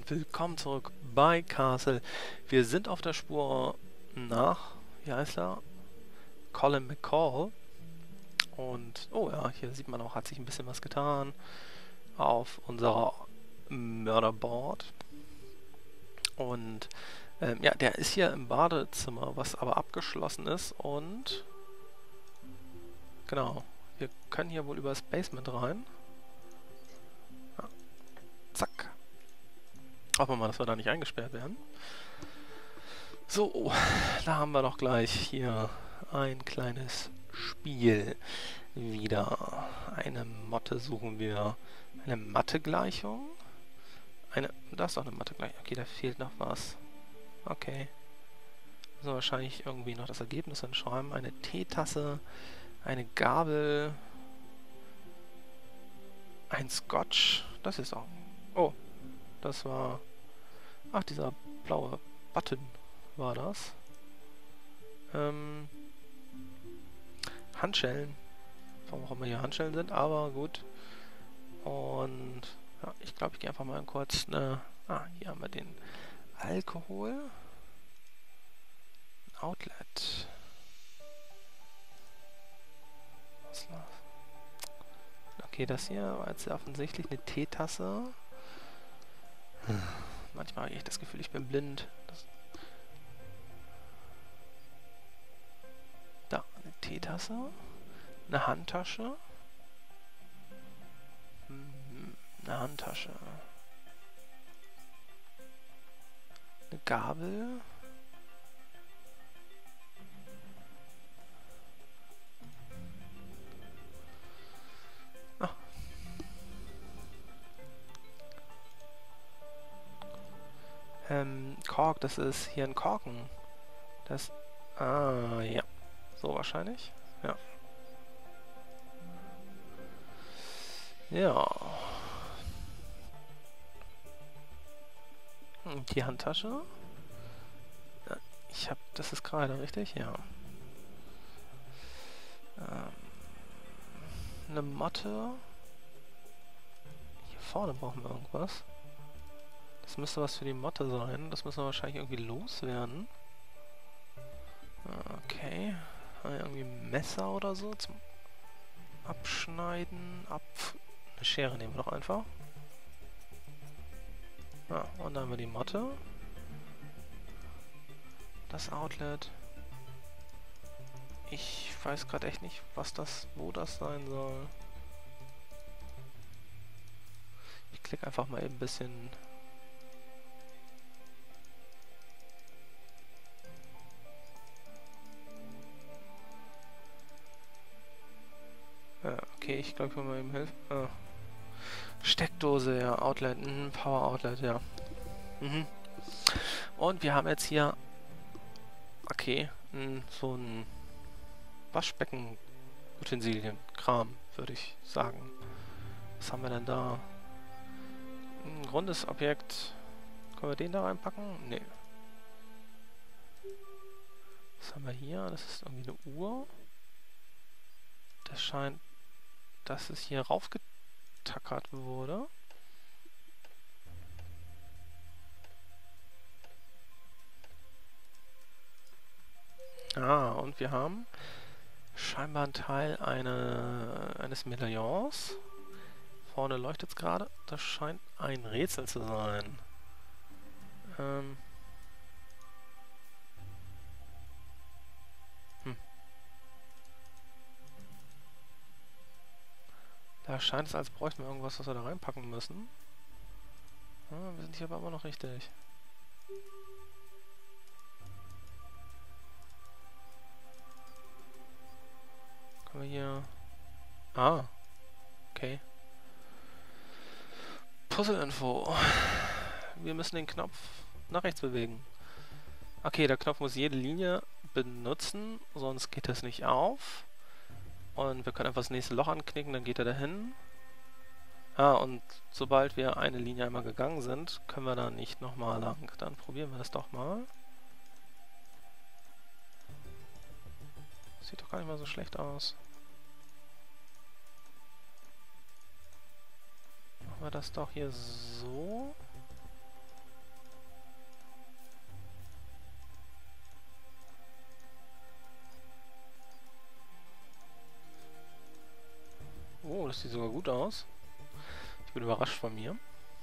Willkommen zurück bei Castle. Wir sind auf der Spur nach, wie heißt er? Colin McCall. Und, oh ja, hier sieht man auch, hat sich ein bisschen was getan auf unserer Mörderboard. Und, ja, der ist hier im Badezimmer, was aber abgeschlossen ist. Und, genau, wir können hier wohl über das Basement rein. Ja, zack. Hoffen wir mal, dass wir da nicht eingesperrt werden. So, da haben wir doch gleich hier ein kleines Spiel wieder. Eine Motte suchen wir. Eine Mathe-Gleichung. Da ist doch eine Mathe-Gleichung. Okay, da fehlt noch was. Okay. So, wahrscheinlich irgendwie noch das Ergebnis hinschreiben. Eine Teetasse, eine Gabel, ein Scotch. Das ist auch... Oh, das war... Ach, dieser blaue Button war das. Handschellen. Warum auch immer hier Handschellen sind, aber gut. Und ja, ich glaube, ich gehe einfach mal kurz eine... hier haben wir den Alkohol. Outlet. Okay, das hier war jetzt sehr offensichtlich eine Teetasse. Manchmal habe ich das Gefühl, ich bin blind. Da, eine Teetasse. Eine Handtasche. Eine Handtasche. Eine Gabel. Ah. Kork, das ist hier ein Korken. Das... Ah, ja. So wahrscheinlich. Ja. Ja. Und die Handtasche. Ja, das ist gerade richtig, ja. Eine Matte. Hier vorne brauchen wir irgendwas. Das müsste was für die Motte sein. Das müssen wir wahrscheinlich irgendwie loswerden. Okay. Irgendwie ein Messer oder so zum Abschneiden. Eine Schere nehmen wir doch einfach. Und dann haben wir die Motte. Das Outlet. Ich weiß gerade echt nicht, wo das sein soll. Ich klicke einfach mal eben ein bisschen... Okay, ich glaube, ich will mal eben helfen. Steckdose, ja, Outlet, Power Outlet, ja. Und wir haben jetzt hier, okay, so ein Waschbecken-Utensilien-Kram, würde ich sagen. Was haben wir denn da? Ein rundes Objekt. Können wir den da reinpacken? Nee. Was haben wir hier? Das ist irgendwie eine Uhr. Das scheint, dass es hier raufgetackert wurde. Und wir haben scheinbar einen Teil eines Medaillons. Vorne leuchtet es gerade. Das scheint ein Rätsel zu sein. Da scheint es, als bräuchten wir irgendwas, was wir da reinpacken müssen. Wir sind hier aber immer noch richtig. Können wir hier... Okay. Puzzle-Info. Wir müssen den Knopf nach rechts bewegen. Okay, der Knopf muss jede Linie benutzen, sonst geht das nicht auf. Und wir können einfach das nächste Loch anknicken, dann geht er dahin. Und sobald wir eine Linie einmal gegangen sind, können wir da nicht nochmal lang. Dann probieren wir das doch mal. Sieht doch gar nicht mal so schlecht aus. Machen wir das doch hier so. das sieht sogar gut aus. Ich bin überrascht von mir.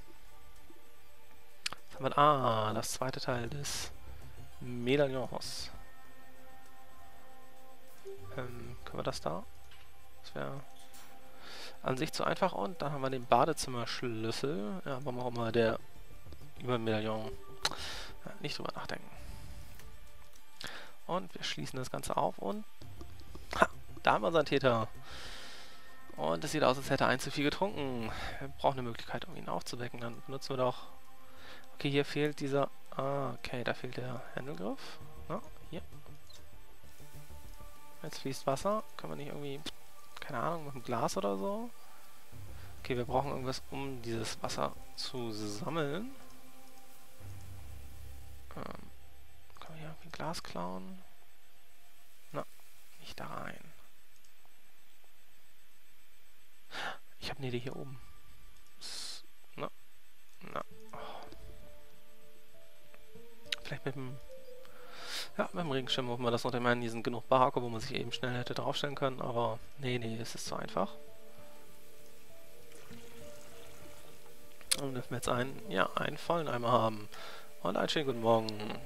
Jetzt haben wir, das zweite Teil des Medaillons. Können wir das da? Das wäre an sich zu einfach. Und dann haben wir den Badezimmerschlüssel. Ja, warum auch immer der über Medaillon. Ja, nicht drüber nachdenken. Und wir schließen das Ganze auf und da haben wir unseren Täter. Und es sieht aus, als hätte er ein zu viel getrunken. Wir brauchen eine Möglichkeit, um ihn aufzuwecken. Dann benutzen wir doch... Okay, hier fehlt dieser... okay, da fehlt der Händelgriff. Na, hier. Jetzt fließt Wasser. Können wir nicht irgendwie... Keine Ahnung, mit einem Glas oder so? Okay, wir brauchen irgendwas, um dieses Wasser zu sammeln. Können wir hier irgendwie ein Glas klauen? Na, nicht da rein. Ich habe eine Idee hier oben. Na. Oh. Vielleicht mit dem... Ja, mit dem Regenschirm hoffen wir das noch. Ich meine, hier sind genug Barake, wo man sich eben schnell hätte draufstellen können, aber nee, es ist zu einfach. Und dürfen wir jetzt einen vollen Eimer haben. Und einen schönen guten Morgen.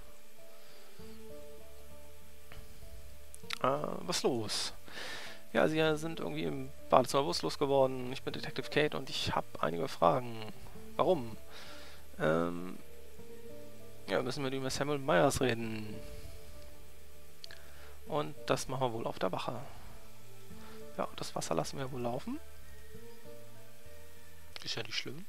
Was ist los? Ja, sie sind irgendwie im Badezimmer bewusstlos geworden. Ich bin Detective Kate und ich habe einige Fragen. Warum? Ja, wir müssen mit über Samuel Myers reden. Und das machen wir wohl auf der Wache. Ja, das Wasser lassen wir wohl laufen. Ist ja nicht schlimm.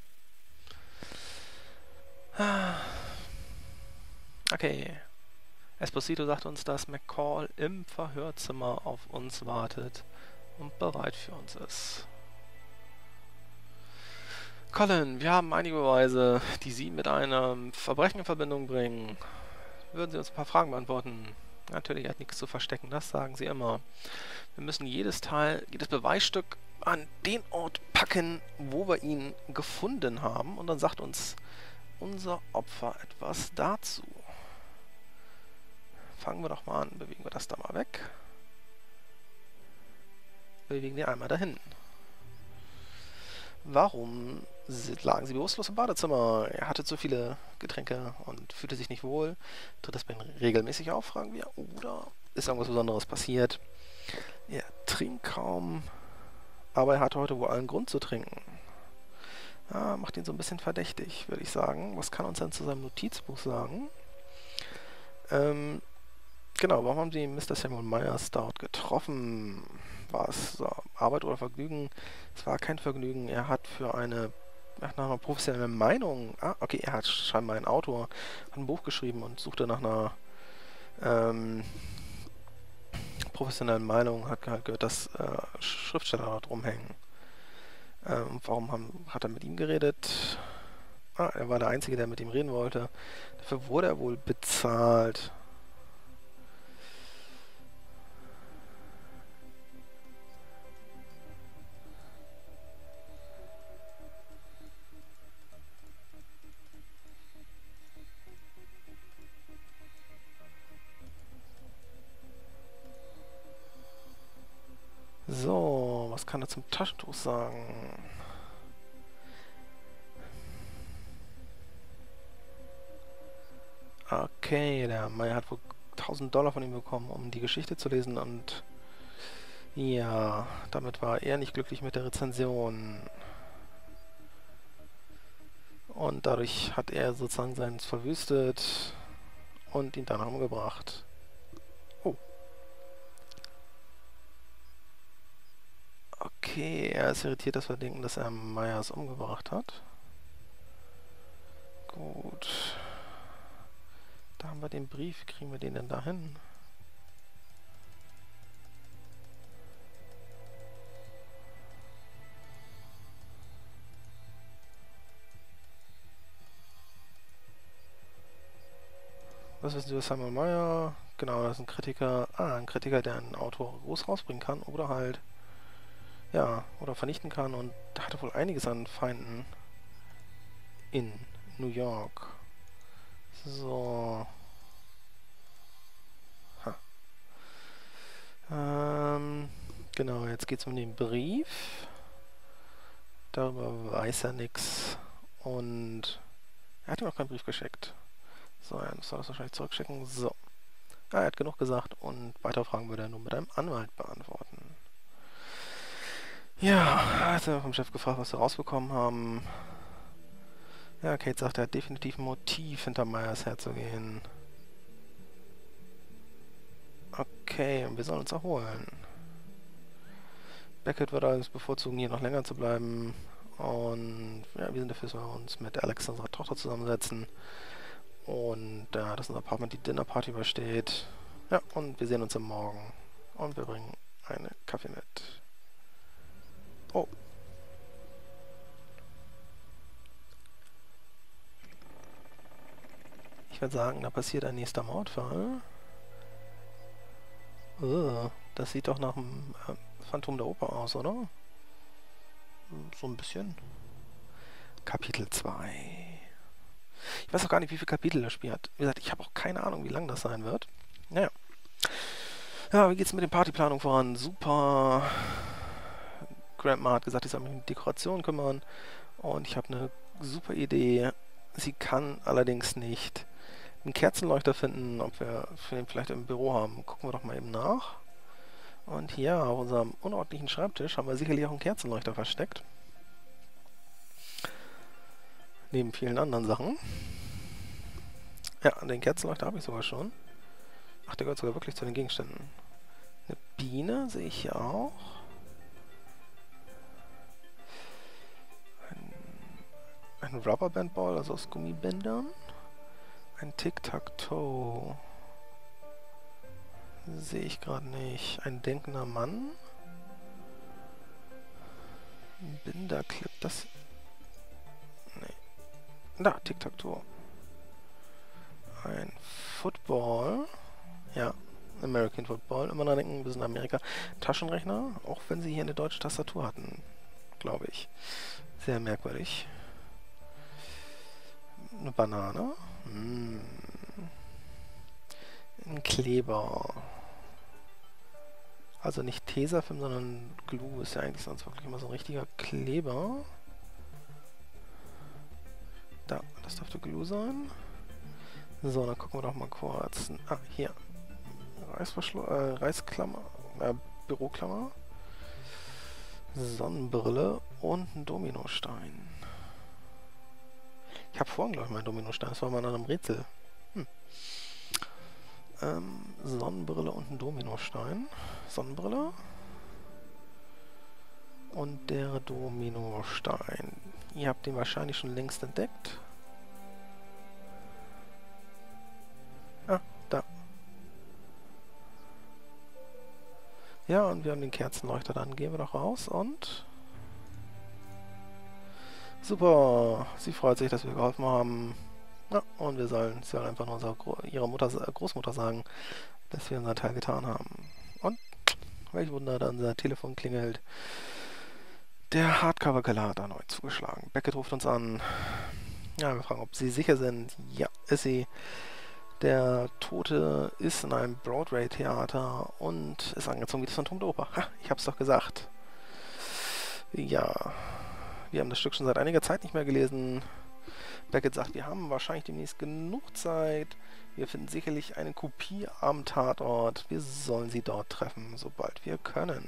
Okay. Esposito sagt uns, dass McCall im Verhörzimmer auf uns wartet und bereit für uns ist. Colin, wir haben einige Beweise, die Sie mit einem Verbrechen in Verbindung bringen. Würden Sie uns ein paar Fragen beantworten? Natürlich, er hat nichts zu verstecken, das sagen Sie immer. Wir müssen jedes Beweisstück an den Ort packen, wo wir ihn gefunden haben. Und dann sagt uns unser Opfer etwas dazu. Fangen wir doch mal an. Bewegen wir das da mal weg. Bewegen den einmal dahin. Warum lagen Sie bewusstlos im Badezimmer? Er hatte zu viele Getränke und fühlte sich nicht wohl. Tritt das bei ihm regelmäßig auf, fragen wir. Oder ist irgendwas Besonderes passiert? Er trinkt kaum, aber er hatte heute wohl allen Grund zu trinken. Ja, macht ihn so ein bisschen verdächtig, würde ich sagen. Was kann uns denn zu seinem Notizbuch sagen? Genau, warum haben Sie Mr. Samuel Myers dort getroffen? War es Arbeit oder Vergnügen? Es war kein Vergnügen. Er hat nach einer professionellen Meinung... okay, er hat scheinbar ein Autor, hat ein Buch geschrieben und suchte nach einer professionellen Meinung, hat halt gehört, dass Schriftsteller dort rumhängen. Warum hat er mit ihm geredet? Er war der Einzige, der mit ihm reden wollte. Dafür wurde er wohl bezahlt. So, was kann er zum Taschentuch sagen? Okay, der Meyer hat wohl $1000 von ihm bekommen, um die Geschichte zu lesen und ja, damit war er nicht glücklich mit der Rezension. Und dadurch hat er sozusagen seins verwüstet und ihn danach umgebracht. Oh. Okay, er ist irritiert, dass wir denken, dass er Myers umgebracht hat. Gut. Da haben wir den Brief. Kriegen wir den denn dahin? Was wissen Sie über Samuel Meyer? Genau, das ist ein Kritiker. Ein Kritiker, der einen Autor groß rausbringen kann oder halt, ja, oder vernichten kann und hatte wohl einiges an Feinden in New York. So. Genau, jetzt geht's um den Brief. Darüber weiß er nichts. Und er hat ihm auch keinen Brief geschickt. So, er soll das wahrscheinlich zurückschicken. So. Ah, er hat genug gesagt und weitere Fragen würde er nur mit einem Anwalt beantworten. Ja, hat er vom Chef gefragt, was wir rausbekommen haben. Ja, Kate sagt, er hat definitiv ein Motiv, hinter Myers herzugehen. Okay, und wir sollen uns erholen. Beckett würde allerdings bevorzugen, hier noch länger zu bleiben. Und ja, wir sind dafür, dass wir uns mit Alex, unserer Tochter, zusammensetzen. Und dass unser Apartment die Dinnerparty übersteht. Ja, und wir sehen uns am Morgen. Und wir bringen einen Kaffee mit. Oh. Ich würde sagen, da passiert ein nächster Mordfall. Das sieht doch nach einem Phantom der Oper aus, oder? So ein bisschen. Kapitel 2. Ich weiß auch gar nicht, wie viele Kapitel das Spiel hat. Wie gesagt, ich habe auch keine Ahnung, wie lang das sein wird. Naja. Ja, wie geht's mit der Partyplanung voran? Super. Grandma hat gesagt, ich soll mich um Dekoration kümmern. Und ich habe eine super Idee. Sie kann allerdings nicht einen Kerzenleuchter finden, ob wir den vielleicht im Büro haben. Gucken wir doch mal eben nach. Und hier auf unserem unordentlichen Schreibtisch haben wir sicherlich auch einen Kerzenleuchter versteckt. Neben vielen anderen Sachen. Ja, den Kerzenleuchter habe ich sogar schon. Ach, der gehört sogar wirklich zu den Gegenständen. Eine Biene sehe ich hier auch. Ein Rubberbandball, also aus Gummibändern. Ein Tic-Tac-Toe. Sehe ich gerade nicht. Ein denkender Mann. Ein Binderclip, das... Nee. Da, Tic-Tac-Toe. Ein Football. Ja, American Football. Immer dran denken, wir sind in Amerika. Taschenrechner, auch wenn sie hier eine deutsche Tastatur hatten. Glaube ich. Sehr merkwürdig. Eine Banane. Ein Kleber. Also nicht Tesafilm, sondern Glue ist ja eigentlich sonst wirklich immer so ein richtiger Kleber. Da, das dürfte Glue sein. So, dann gucken wir doch mal kurz. Ah, hier. Reisklammer, Büroklammer. Sonnenbrille und ein Dominostein. Ich habe vorhin, glaube ich, meinen Dominostein. Das war mal in einem Rätsel. Sonnenbrille und ein Dominostein. Sonnenbrille. Und der Dominostein. Ihr habt den wahrscheinlich schon längst entdeckt. Ah, da. Ja, und wir haben den Kerzenleuchter. Dann gehen wir doch raus und... Super. Sie freut sich, dass wir geholfen haben. Ja, und sie soll einfach nur ihrer Großmutter sagen, dass wir unseren Teil getan haben. Und, welch Wunder, da unser Telefon klingelt. Der Hardcover-Keller hat erneut zugeschlagen. Beckett ruft uns an. Ja, wir fragen, ob sie sicher sind. Ja, ist sie. Der Tote ist in einem Broadway-Theater und ist angezogen wie das Phantom der Oper. Ha, ich hab's doch gesagt. Ja, wir haben das Stück schon seit einiger Zeit nicht mehr gelesen. Beckett sagt, wir haben wahrscheinlich demnächst genug Zeit. Wir finden sicherlich eine Kopie am Tatort. Wir sollen sie dort treffen, sobald wir können.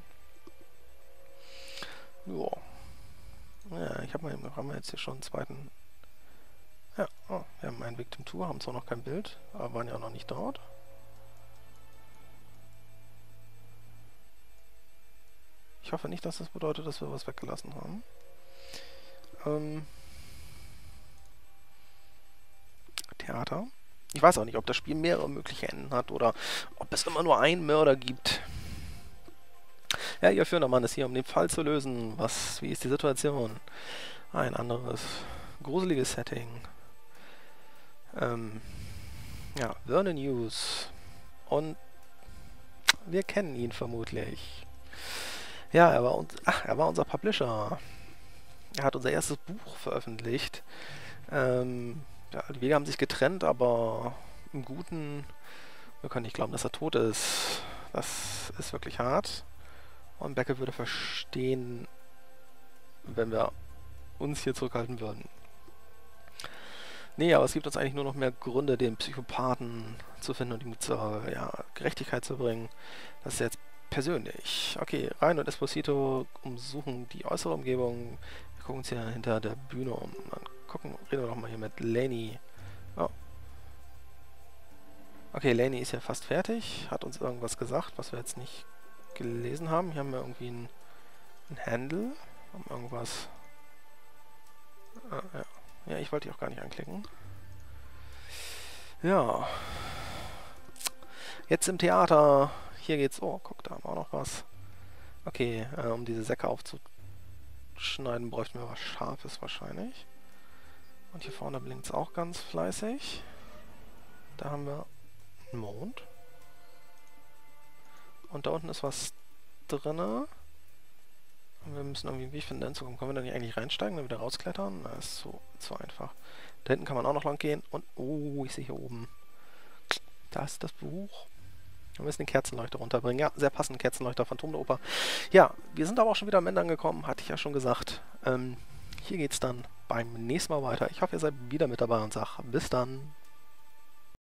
Joa. Ja, haben wir jetzt hier schon einen zweiten... Ja, oh, wir haben einen Victim Tour, haben zwar noch kein Bild, aber waren ja noch nicht dort. Ich hoffe nicht, dass das bedeutet, dass wir was weggelassen haben. Theater. Ich weiß auch nicht, ob das Spiel mehrere mögliche Enden hat oder ob es immer nur einen Mörder gibt. Ja, ihr führender Mann ist hier, um den Fall zu lösen. Wie ist die Situation? Ein anderes gruseliges Setting. Ja, Vernon News. Und wir kennen ihn vermutlich. Ja, er war unser Publisher. Er hat unser erstes Buch veröffentlicht. Ja, die Wege haben sich getrennt, aber im Guten, wir können nicht glauben, dass er tot ist. Das ist wirklich hart. Und Beckett würde verstehen, wenn wir uns hier zurückhalten würden. Nee, aber es gibt uns eigentlich nur noch mehr Gründe, den Psychopathen zu finden und ihm zur Gerechtigkeit zu bringen. Das ist jetzt persönlich. Okay, Ryan und Esposito umsuchen die äußere Umgebung. Wir gucken uns hier hinter der Bühne um. Dann reden wir doch mal hier mit Lainey. Oh. Okay, Lainey ist ja fast fertig. Hat uns irgendwas gesagt, was wir jetzt nicht gelesen haben. Hier haben wir irgendwie ein Handle. Haben irgendwas... ja. Ja, ich wollte die auch gar nicht anklicken. Ja. Jetzt im Theater. Hier geht's... Oh, guck, da haben wir auch noch was. Okay, um diese Säcke aufzuschneiden, bräuchten wir was Scharfes wahrscheinlich. Und hier vorne blinkt es auch ganz fleißig. Da haben wir einen Mond. Und da unten ist was drinne. Und wir müssen irgendwie einen Weg finden, hinzukommen. Können wir da nicht eigentlich reinsteigen und wieder rausklettern? Das ist so einfach. Da hinten kann man auch noch lang gehen. Und, oh, ich sehe hier oben. Da ist das Buch. Wir müssen den Kerzenleuchter runterbringen. Ja, sehr passenden Kerzenleuchter, Phantom der Oper. Ja, wir sind aber auch schon wieder am Ende angekommen, hatte ich ja schon gesagt. Hier geht's dann beim nächsten Mal weiter. Ich hoffe, ihr seid wieder mit dabei und sag bis dann.